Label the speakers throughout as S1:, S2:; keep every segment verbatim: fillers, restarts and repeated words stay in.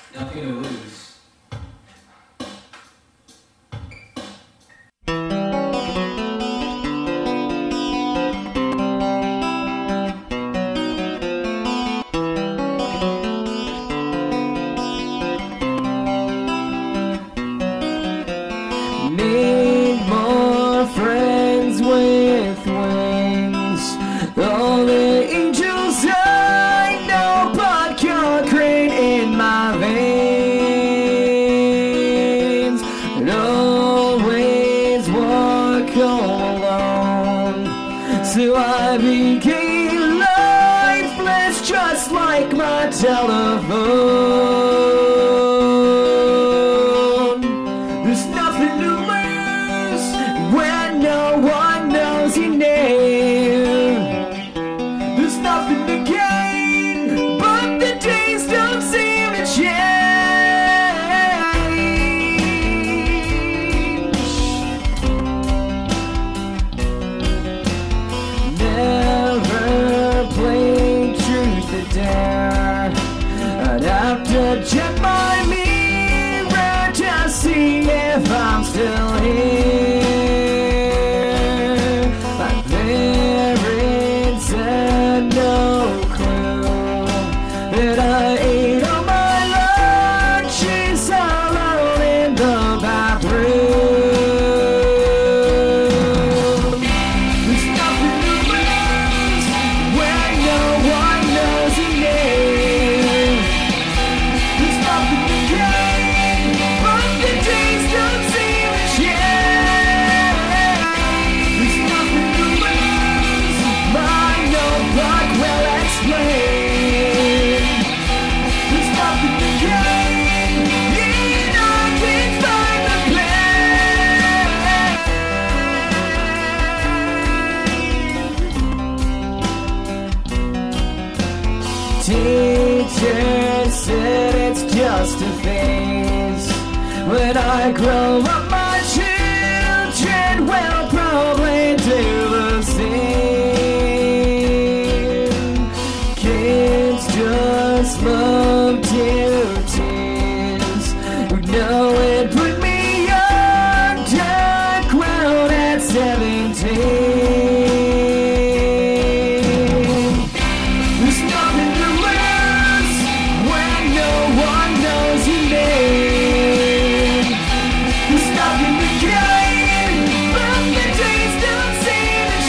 S1: Nothing to lose.
S2: Need more friends with wings. All the angels I know, but concrete in my veins. And always walk all alone. So I became lifeless, just like my telephone. There's nothing to lose when no one knows your name. There's nothing to gain, but the days don't seem to change. Never played truth or dare. I'd have to check my mirror to see if I'm still here. My parents had no clue that I ate all my lunches alone in the bathroom. There's nothing to lose when no one knows your name. There's nothing to gain, but the days don't seem to change. There's nothing to lose, my notebook will explain. There's nothing to gain, and I can't find the pain. Teacher said it's just a phase. When I grow up, my children will probably do the same. Kids just love to tease. You know it put me underground at seventeen. There's nothing to lose when no one knows your name. There's nothing to gain, but the days don't seem to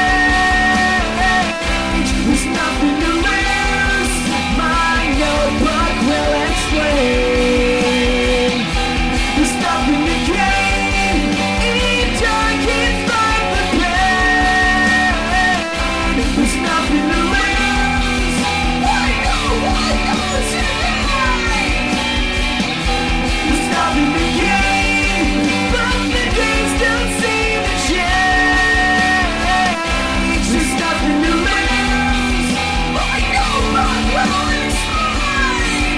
S2: change. There's nothing to lose, my notebook will explain. There's nothing to gain, and I can't find the pain. There's nothing to lose, why no one knows your name. There's nothing to gain, but the days don't seem to change. There's nothing to lose, why no one will explain.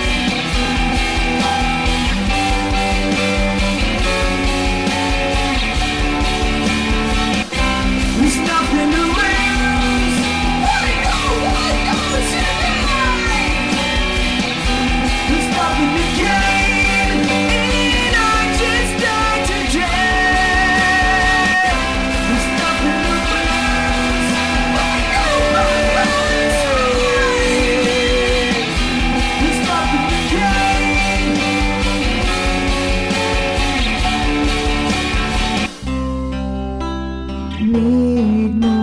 S2: There's nothing to lose, why no one knows your name. There's nothing to gain, and I just died today. There's nothing to lose, why no one will explain. There's nothing to gain. Need more